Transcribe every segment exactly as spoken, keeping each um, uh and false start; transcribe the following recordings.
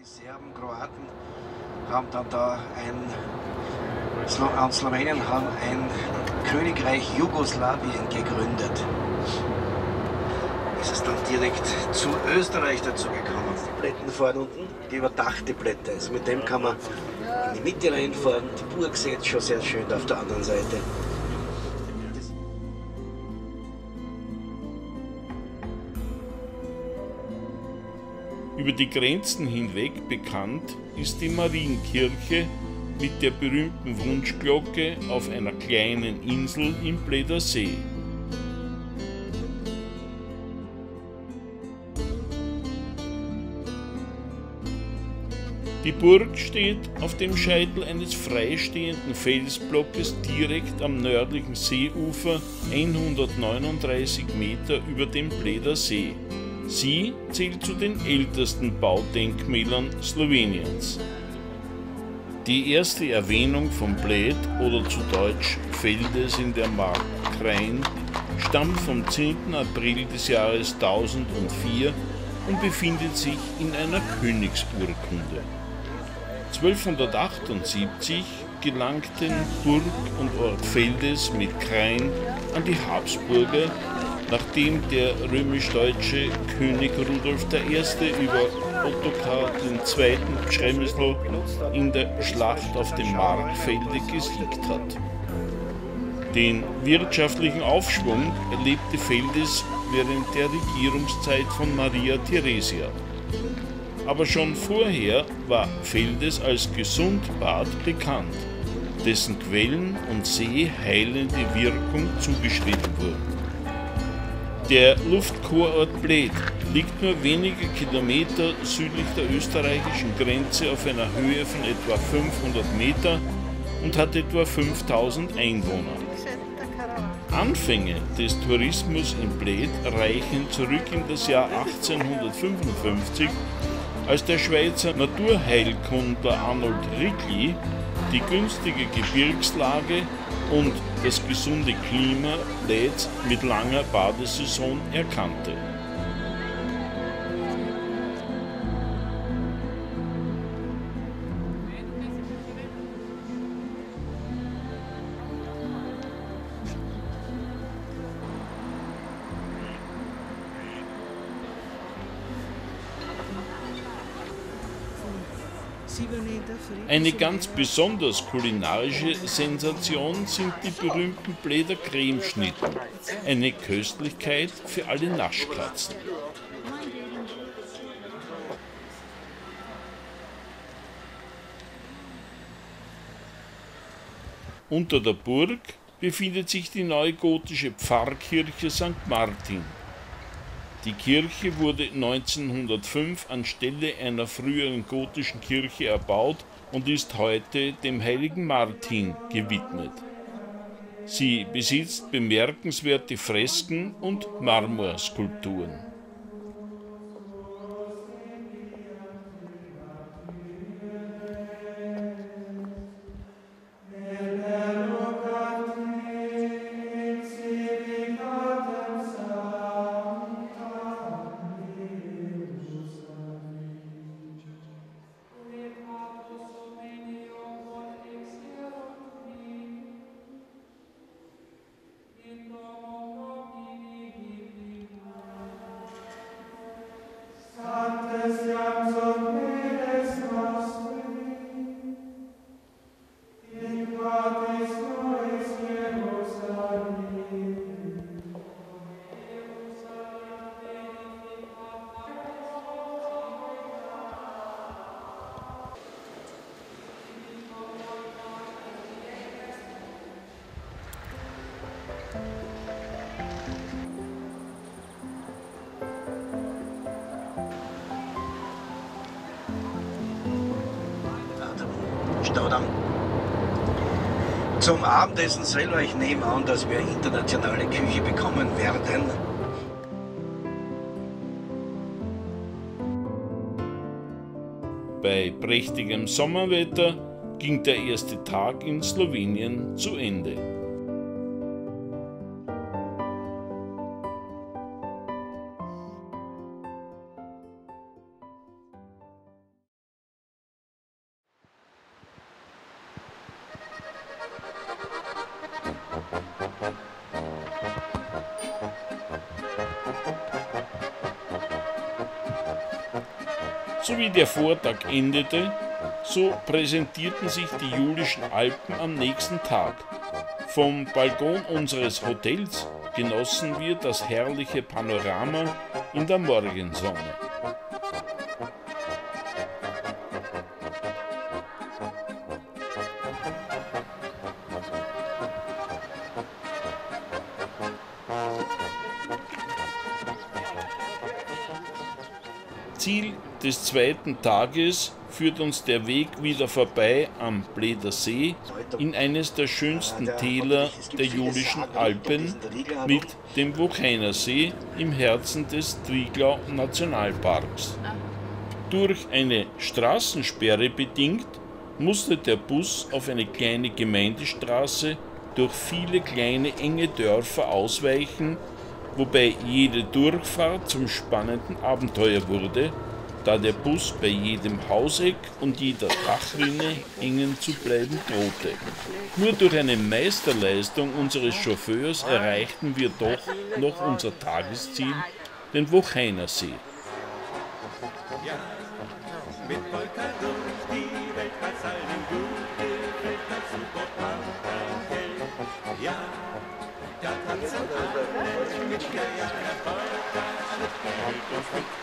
Die Serben, Kroaten haben dann da ein, Slo an Slowenien haben ein Königreich Jugoslawien gegründet. Ist es dann direkt zu Österreich dazu gekommen. Die Plätten vorne unten, die überdachte Blätter. Also mit dem kann man in die Mitte reinfahren. Die Burg sieht schon sehr schön auf der anderen Seite. Über die Grenzen hinweg bekannt ist die Marienkirche mit der berühmten Wunschglocke auf einer kleinen Insel im Pleder See. Die Burg steht auf dem Scheitel eines freistehenden Felsblockes direkt am nördlichen Seeufer, hundertneununddreißig Meter über dem Pleder See. Sie zählt zu den ältesten Baudenkmälern Sloweniens. Die erste Erwähnung von Bled oder zu Deutsch Feldes in der Mark Krain stammt vom zehnten April des Jahres tausendvier und befindet sich in einer Königsurkunde. zwölfhundertachtundsiebzig gelangten Burg und Ort Feldes mit Krain an die Habsburger, nachdem der römisch-deutsche König Rudolf der Erste über Ottokar der Zweite. Przemysl in der Schlacht auf dem Markfelde gesiegt hat. Den wirtschaftlichen Aufschwung erlebte Feldes während der Regierungszeit von Maria Theresia. Aber schon vorher war Feldes als Gesundbad bekannt, dessen Quellen und See heilende Wirkung zugeschrieben wurden. Der Luftkurort Bled liegt nur wenige Kilometer südlich der österreichischen Grenze auf einer Höhe von etwa fünfhundert Meter und hat etwa fünftausend Einwohner. Anfänge des Tourismus in Bled reichen zurück in das Jahr achtzehnhundertfünfundfünfzig, als der Schweizer Naturheilkundler Arnold Rickli die günstige Gebirgslage und das gesunde Klima Bleds mit langer Badesaison erkannte. Eine ganz besonders kulinarische Sensation sind die berühmten Pleder Cremeschnitten, eine Köstlichkeit für alle Naschkatzen. Unter der Burg befindet sich die neugotische Pfarrkirche Sankt Martin. Die Kirche wurde neunzehnhundertfünf anstelle einer früheren gotischen Kirche erbaut und ist heute dem heiligen Martin gewidmet. Sie besitzt bemerkenswerte Fresken und Marmorskulpturen. Staudamm. Zum Abendessen selber, ich nehme an, dass wir internationale Küche bekommen werden. Bei prächtigem Sommerwetter ging der erste Tag in Slowenien zu Ende. So wie der Vortag endete, so präsentierten sich die Julischen Alpen am nächsten Tag. Vom Balkon unseres Hotels genossen wir das herrliche Panorama in der Morgensonne. Ziel des zweiten Tages führt uns der Weg wieder vorbei am Bläder See in eines der schönsten Täler der Julischen Alpen mit dem Voghainer See im Herzen des Triglau Nationalparks. Durch eine Straßensperre bedingt musste der Bus auf eine kleine Gemeindestraße durch viele kleine enge Dörfer ausweichen, wobei jede Durchfahrt zum spannenden Abenteuer wurde, da der Bus bei jedem Hauseck und jeder Dachrinne hängen zu bleiben drohte. Nur durch eine Meisterleistung unseres Chauffeurs erreichten wir doch noch unser Tagesziel, den Voghainer See. Ja, mit Polka durch die Welt, was allen gute Welt, dazu Bob ja, da tanzen alle mit der Jacke Polka, Schritt und Schritt.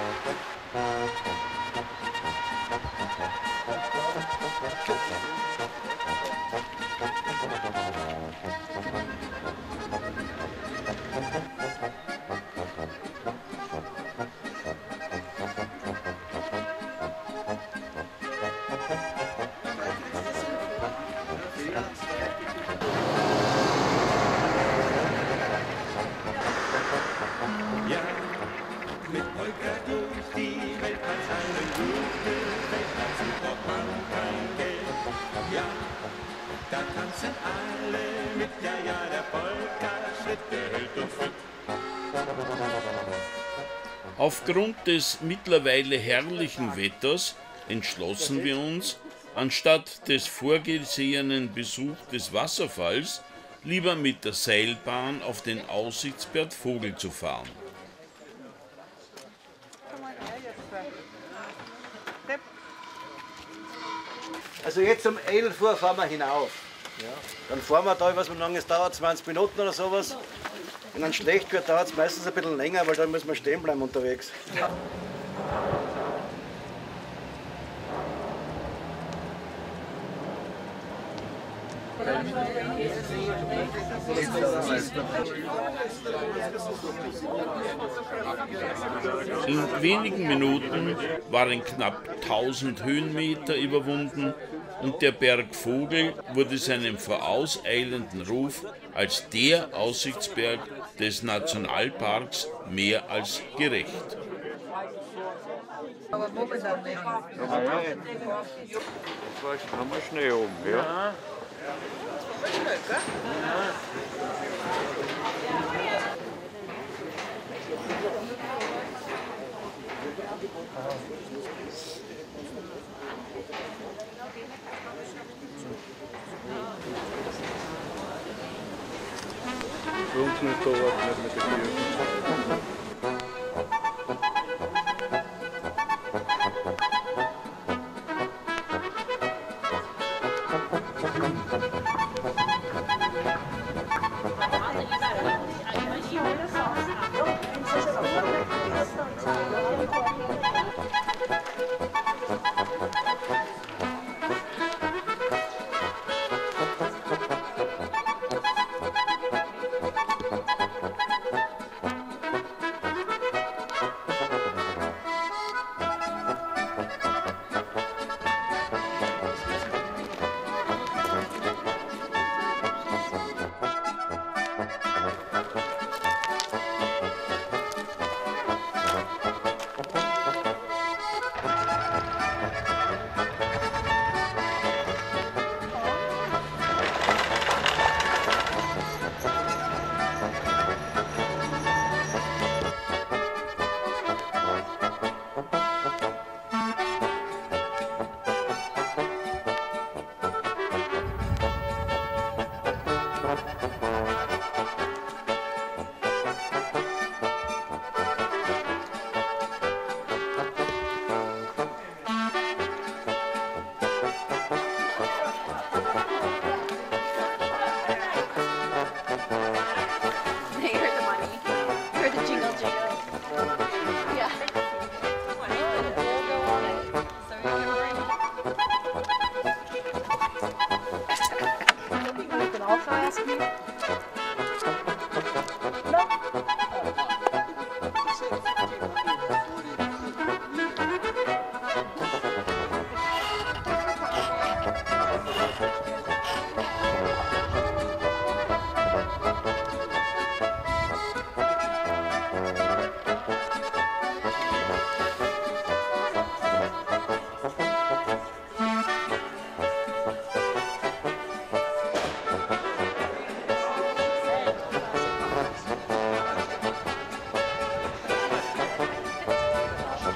Ja, mit Polka durch die Welt, als allen gute Welt, dazu braucht man kein Geld. Ja, da tanzen alle mit, ja, ja, der Polka-Schritt, der hält uns fit. Aufgrund des mittlerweile herrlichen Wetters entschlossen wir uns, anstatt des vorgesehenen Besuchs des Wasserfalls, lieber mit der Seilbahn auf den Aussichtsberg Vogel zu fahren. Also jetzt um elf Uhr fahren wir hinauf. Ja. Dann fahren wir da, was wie lange es dauert, zwanzig Minuten oder sowas. Wenn es schlecht wird, dauert es meistens ein bisschen länger, weil dann müssen wir stehen bleiben unterwegs. Ja. In wenigen Minuten waren knapp tausend Höhenmeter überwunden und der Berg Vogel wurde seinem vorauseilenden Ruf als der Aussichtsberg des Nationalparks mehr als gerecht. Aber momentan nicht. Ja, ja. Jetzt haben wir Schnee oben, ja. Für uns nicht da warten, nicht mit der Tür.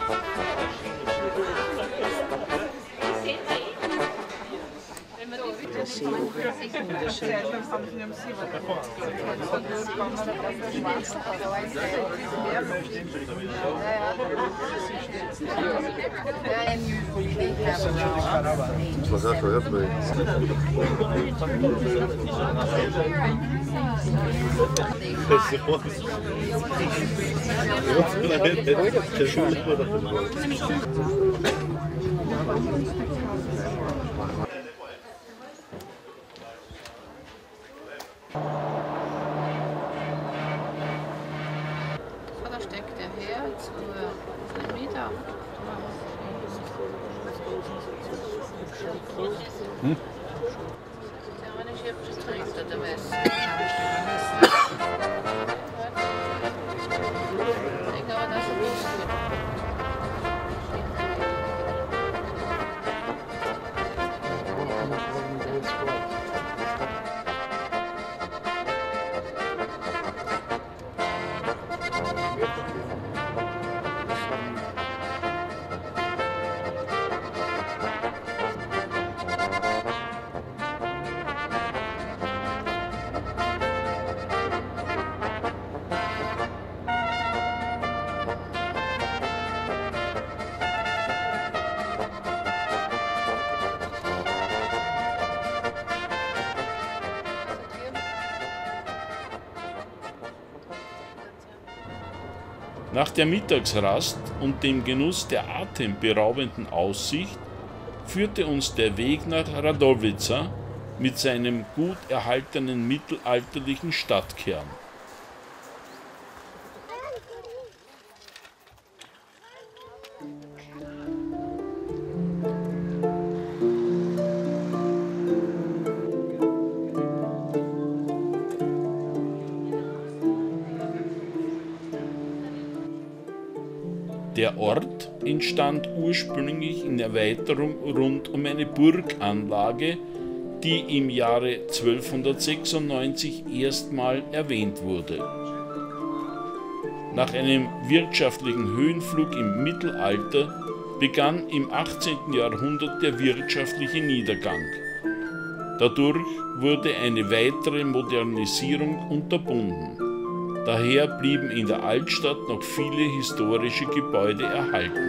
Was er für Erdbeeren? Da steckt der her zu einem Meter. Hm? Der eine Schiff trägt der West. Ich denke aber, dass er nicht gut. Nach der Mittagsrast und dem Genuss der atemberaubenden Aussicht führte uns der Weg nach Radowica mit seinem gut erhaltenen mittelalterlichen Stadtkern. Der Ort entstand ursprünglich in Erweiterung rund um eine Burganlage, die im Jahre zwölfhundertsechsundneunzig erstmal erwähnt wurde. Nach einem wirtschaftlichen Höhenflug im Mittelalter begann im achtzehnten Jahrhundert der wirtschaftliche Niedergang. Dadurch wurde eine weitere Modernisierung unterbunden. Daher blieben in der Altstadt noch viele historische Gebäude erhalten.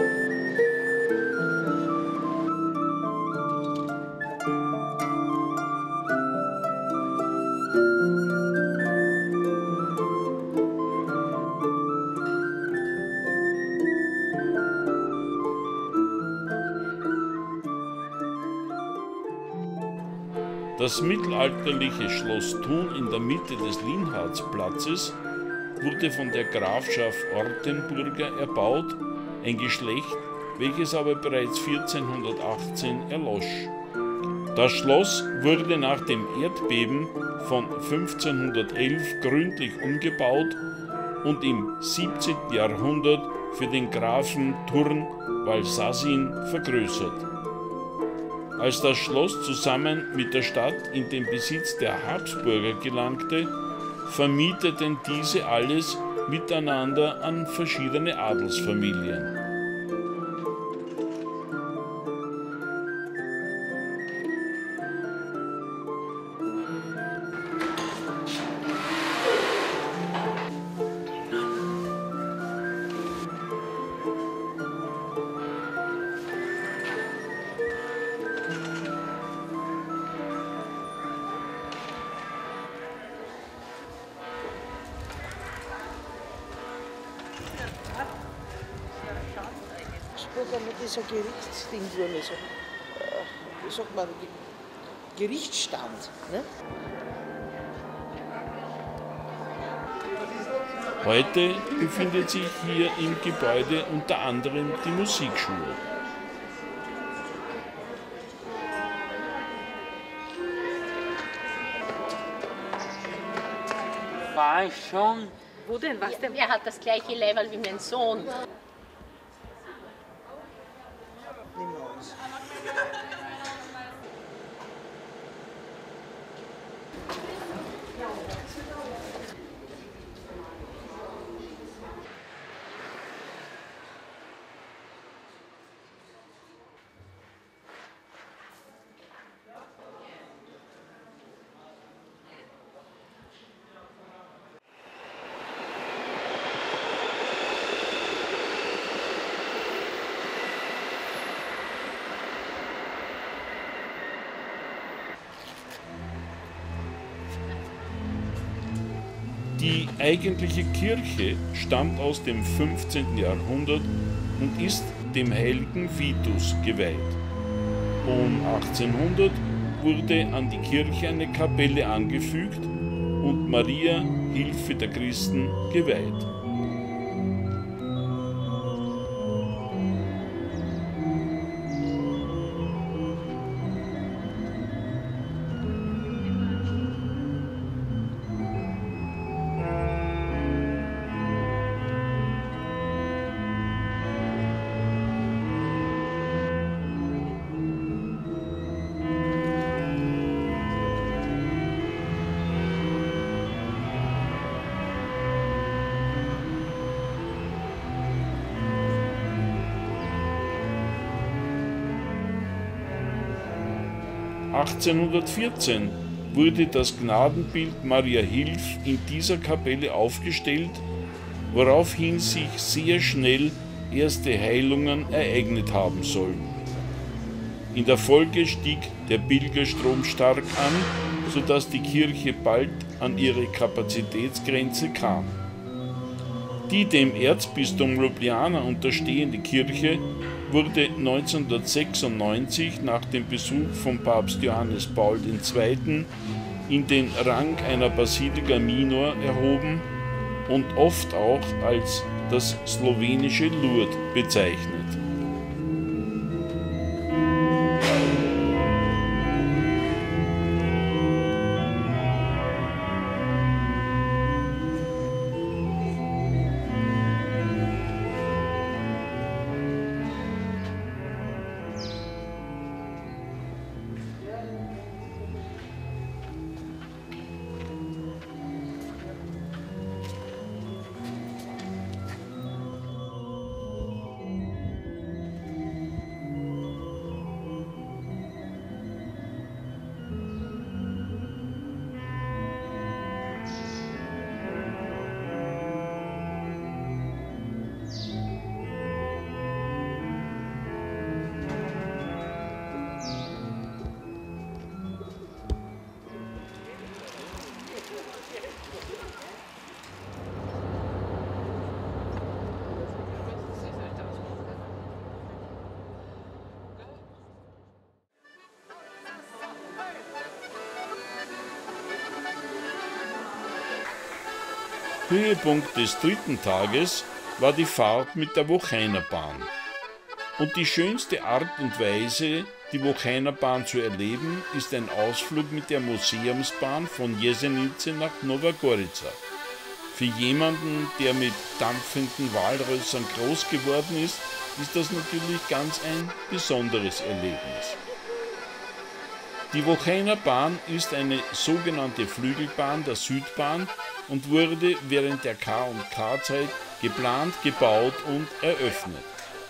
Das mittelalterliche Schloss Thun in der Mitte des Linhardsplatzes wurde von der Grafschaft Ortenburger erbaut, ein Geschlecht, welches aber bereits vierzehnhundertachtzehn erlosch. Das Schloss wurde nach dem Erdbeben von fünfzehnhundertelf gründlich umgebaut und im siebzehnten Jahrhundert für den Grafen Thurn Valsasin vergrößert. Als das Schloss zusammen mit der Stadt in den Besitz der Habsburger gelangte, vermieteten diese alles miteinander an verschiedene Adelsfamilien. Mit dieser Gerichtsding wurde so, äh, wie sagt man, Gerichtsstand. Ne? Heute befindet sich hier im Gebäude unter anderem die Musikschule. War ich schon? Wo denn? Was denn? Er hat das gleiche Level wie mein Sohn. Die eigentliche Kirche stammt aus dem fünfzehnten Jahrhundert und ist dem heiligen Vitus geweiht. Um achtzehnhundert wurde an die Kirche eine Kapelle angefügt und Maria, Hilfe der Christen, geweiht. achtzehnhundertvierzehn wurde das Gnadenbild Maria Hilf in dieser Kapelle aufgestellt, woraufhin sich sehr schnell erste Heilungen ereignet haben sollen. In der Folge stieg der Pilgerstrom stark an, sodass die Kirche bald an ihre Kapazitätsgrenze kam. Die dem Erzbistum Ljubljana unterstehende Kirche wurde neunzehnhundertsechsundneunzig nach dem Besuch von Papst Johannes Paul der Zweite in den Rang einer Basilika Minor erhoben und oft auch als das slowenische Lourdes bezeichnet. Höhepunkt des dritten Tages war die Fahrt mit der Wochenerbahn. Und die schönste Art und Weise, die Wochenerbahn zu erleben, ist ein Ausflug mit der Museumsbahn von Jesenice nach Nova Gorica. Für jemanden, der mit dampfenden Walrössern groß geworden ist, ist das natürlich ganz ein besonderes Erlebnis. Die Wochenerbahn ist eine sogenannte Flügelbahn der Südbahn und wurde während der K und K-Zeit geplant, gebaut und eröffnet.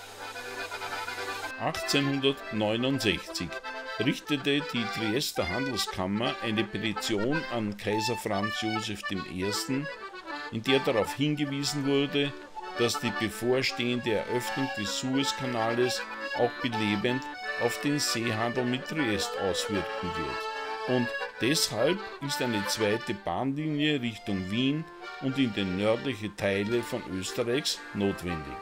achtzehnhundertneunundsechzig richtete die Triester Handelskammer eine Petition an Kaiser Franz Josef der Erste, in der darauf hingewiesen wurde, dass die bevorstehende Eröffnung des Suezkanales auch belebend auf den Seehandel mit Triest auswirken wird. Und deshalb ist eine zweite Bahnlinie Richtung Wien und in den nördlichen Teile von Österreichs notwendig.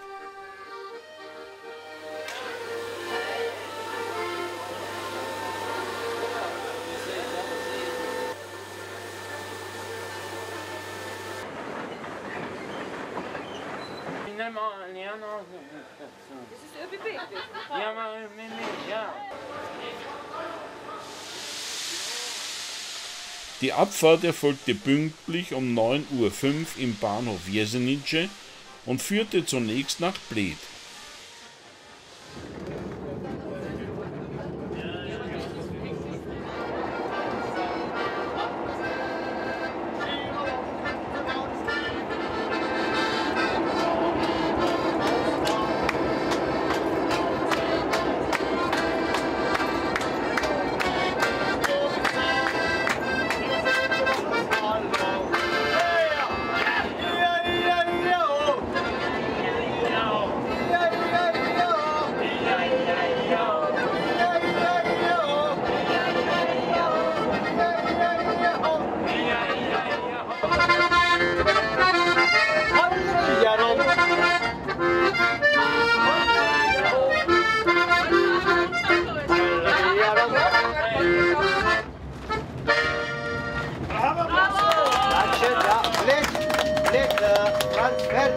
Die Abfahrt erfolgte pünktlich um neun Uhr fünf im Bahnhof Jesenice und führte zunächst nach Bled.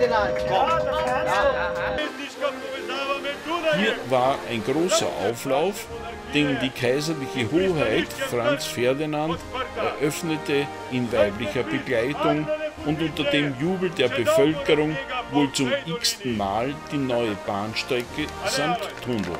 Ferdinand. Hier war ein großer Auflauf, denn die kaiserliche Hoheit Franz Ferdinand eröffnete in weiblicher Begleitung und unter dem Jubel der Bevölkerung wohl zum x-ten Mal die neue Bahnstrecke samt Tunnel.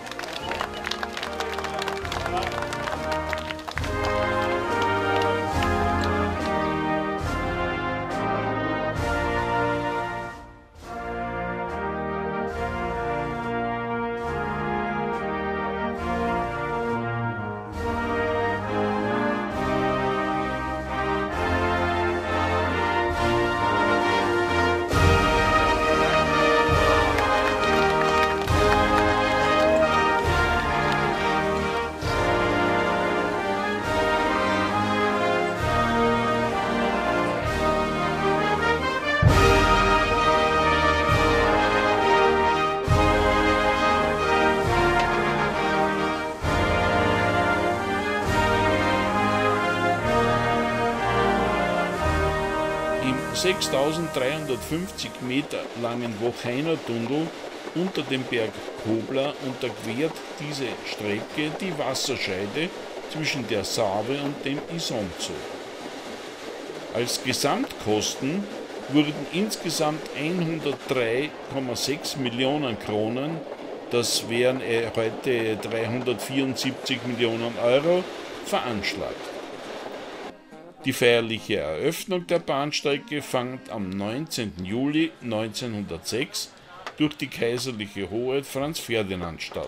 sechstausenddreihundertfünfzig Meter langen Wocheiner Tunnel unter dem Berg Kobler unterquert diese Strecke die Wasserscheide zwischen der Save und dem Isonzo. Als Gesamtkosten wurden insgesamt hundertdrei Komma sechs Millionen Kronen, das wären heute dreihundertvierundsiebzig Millionen Euro, veranschlagt. Die feierliche Eröffnung der Bahnstrecke fand am neunzehnten Juli neunzehnhundertsechs durch die kaiserliche Hoheit Franz Ferdinand statt.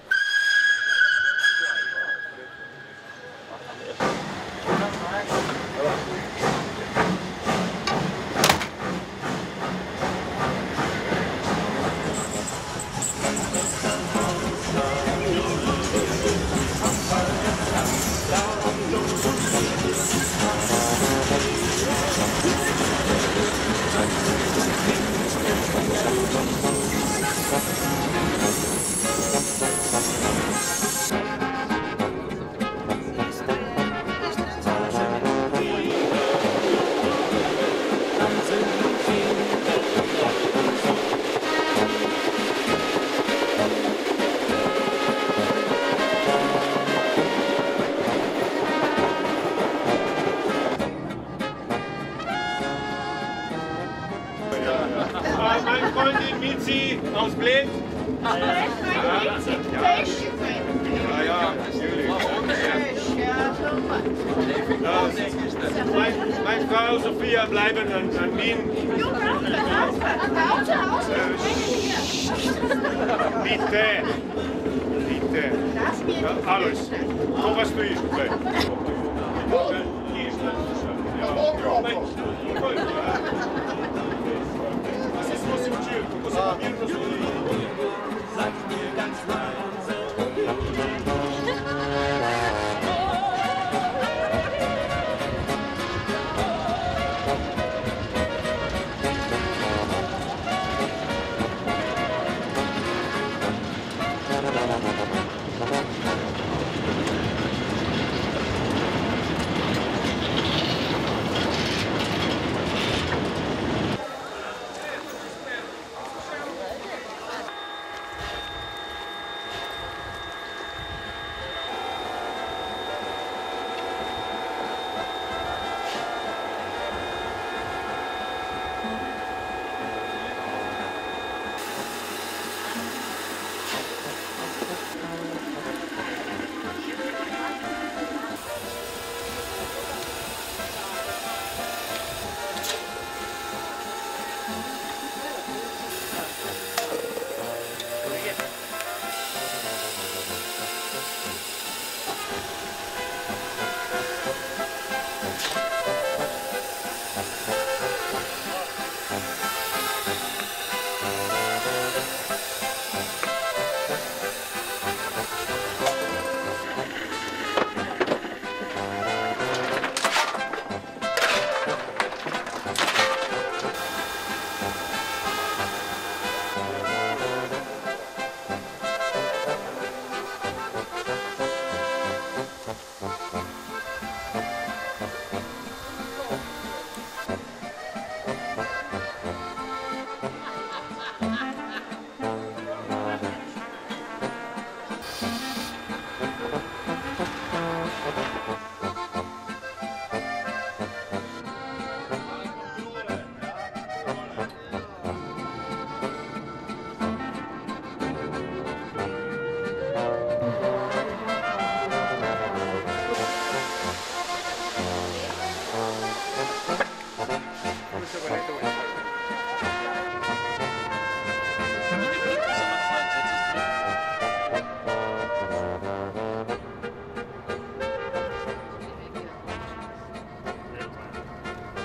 Meine Freundin Mizi aus Bled. Ja, ja, natürlich. Ja, mein, meine Frau Sophia bleiben an, an Wien. Bitte. Bitte. Ja, alles. So was du isst. Sag mir ganz leise.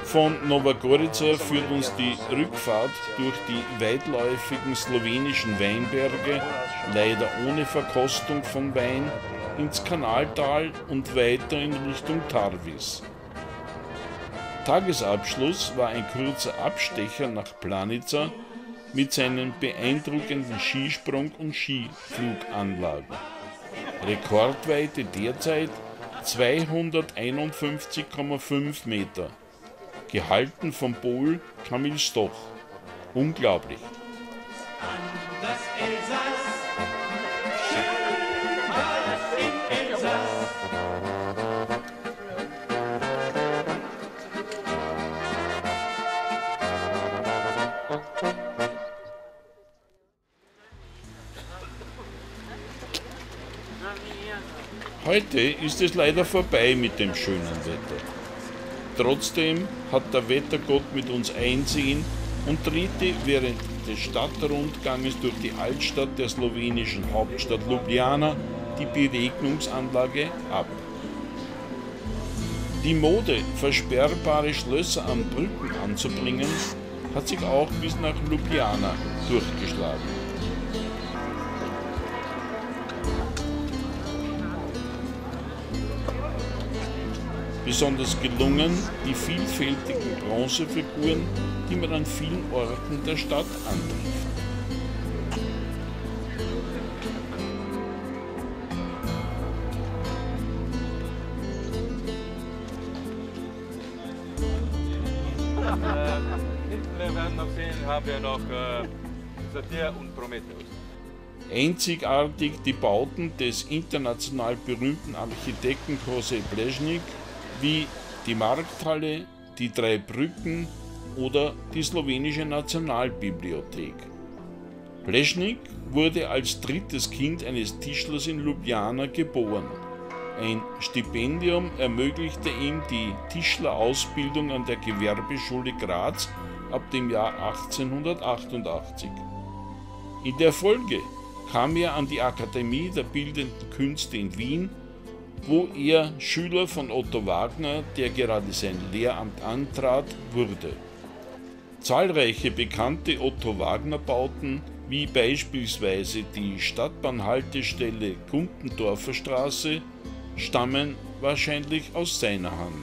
Von Nova Gorica führt uns die Rückfahrt durch die weitläufigen slowenischen Weinberge, leider ohne Verkostung von Wein, ins Kanaltal und weiter in Richtung Tarvis. Tagesabschluss war ein kurzer Abstecher nach Planica mit seinen beeindruckenden Skisprung- und Skifluganlagen. Rekordweite derzeit zweihunderteinundfünfzig Komma fünf Meter. Gehalten vom Pol Kamil Stoch. Unglaublich. Das Elsass, schön war's in Elsass. Heute ist es leider vorbei mit dem schönen Wetter. Trotzdem hat der Wettergott mit uns Einsehen und drehte während des Stadtrundganges durch die Altstadt der slowenischen Hauptstadt Ljubljana die Beregnungsanlage ab. Die Mode, versperrbare Schlösser an Brücken anzubringen, hat sich auch bis nach Ljubljana durchgeschlagen. Besonders gelungen die vielfältigen Bronzefiguren, die man an vielen Orten der Stadt antrifft. Wir werden noch sehen, haben wir noch äh, Satyr und Prometheus. Einzigartig die Bauten des international berühmten Architekten José Plečnik, wie die Markthalle, die drei Brücken oder die slowenische Nationalbibliothek. Plečnik wurde als drittes Kind eines Tischlers in Ljubljana geboren. Ein Stipendium ermöglichte ihm die Tischlerausbildung an der Gewerbeschule Graz ab dem Jahr achtzehnhundertachtundachtzig. In der Folge kam er an die Akademie der Bildenden Künste in Wien, wo er Schüler von Otto Wagner, der gerade sein Lehramt antrat, wurde. Zahlreiche bekannte Otto-Wagner-Bauten, wie beispielsweise die Stadtbahnhaltestelle Guntendorfer Straße, stammen wahrscheinlich aus seiner Hand.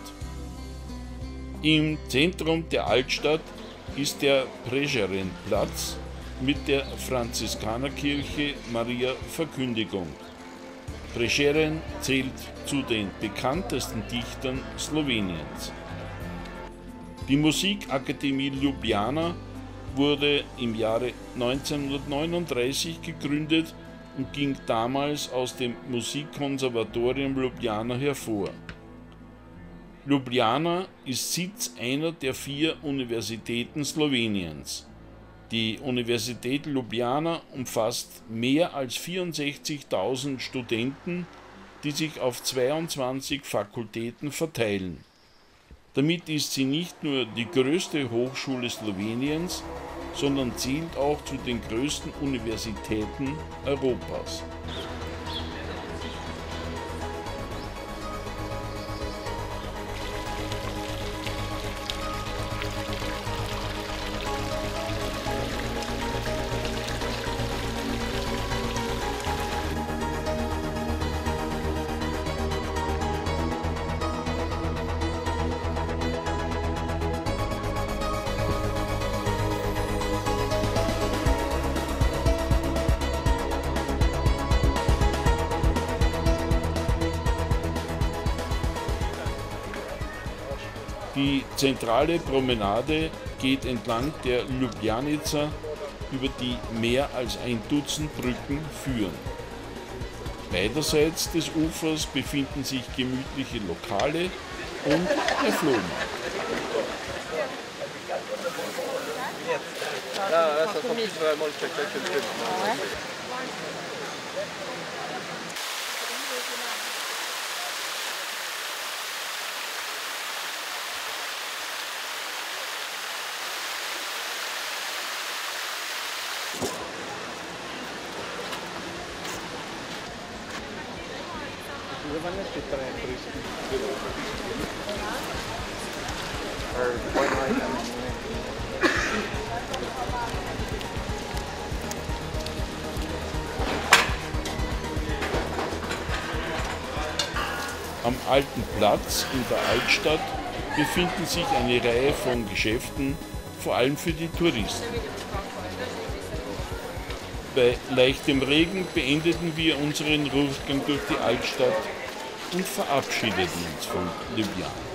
Im Zentrum der Altstadt ist der Prešeren-Platz mit der Franziskanerkirche Maria Verkündigung. Prešeren zählt zu den bekanntesten Dichtern Sloweniens. Die Musikakademie Ljubljana wurde im Jahre neunzehnhundertneununddreißig gegründet und ging damals aus dem Musikkonservatorium Ljubljana hervor. Ljubljana ist Sitz einer der vier Universitäten Sloweniens. Die Universität Ljubljana umfasst mehr als vierundsechzigtausend Studenten, die sich auf zweiundzwanzig Fakultäten verteilen. Damit ist sie nicht nur die größte Hochschule Sloweniens, sondern zählt auch zu den größten Universitäten Europas. Die zentrale Promenade geht entlang der Ljubljanica, über die mehr als ein Dutzend Brücken führen. Beiderseits des Ufers befinden sich gemütliche Lokale und der Flohmarkt. Dove vanno a aspettare in Am Alten Platz in der Altstadt befinden sich eine Reihe von Geschäften, vor allem für die Touristen. Bei leichtem Regen beendeten wir unseren Rundgang durch die Altstadt und verabschiedeten uns von Ljubljana.